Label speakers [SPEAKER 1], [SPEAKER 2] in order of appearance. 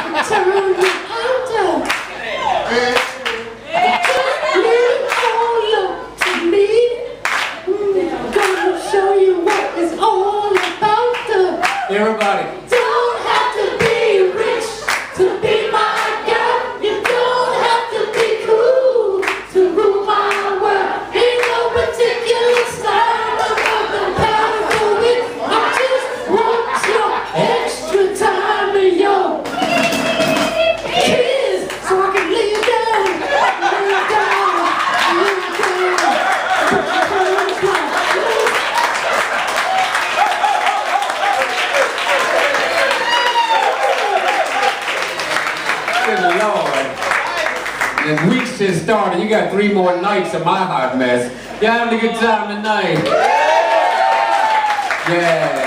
[SPEAKER 1] Everybody.
[SPEAKER 2] Don't have to be rich to be my girl. You don't have to be cool to rule my world. Ain't no particular style I'm compatible with. I just want your extra time and your kiss so I can lay you down, lay you down, lay you down.
[SPEAKER 1] Good Lord. The week's just started. You got 3 more nights of my hot mess. You having a good time tonight? Yeah.